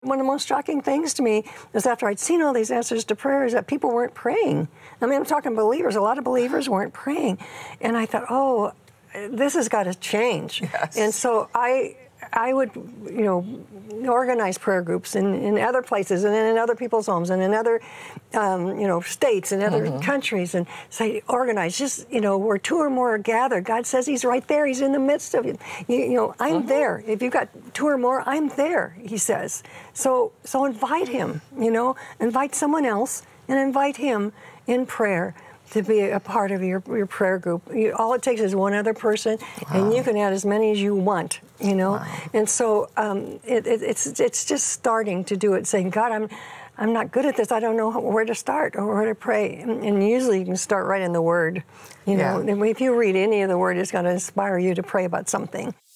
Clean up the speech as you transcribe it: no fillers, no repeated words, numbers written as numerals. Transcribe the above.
one of the most shocking things to me was after I'd seen all these answers to prayers that people weren't praying. I mean, I'm talking believers. A lot of believers weren't praying. And I thought, oh, this has got to change. Yes. And so I would, organize prayer groups in other places and in other people's homes and in other, states and other countries, and say, organize, just, where two or more are gathered. God says he's right there. He's in the midst of it. I'm there. If you've got two or more, I'm there, he says. So invite him, invite someone else and invite him in prayer to be a part of your prayer group. All it takes is one other person, and you can add as many as you want, Wow. And so it's just starting to do it, saying, God, I'm not good at this. I don't know where to start or where to pray. And usually you can start right in the Word. Yeah. If you read any of the Word, it's going to inspire you to pray about something.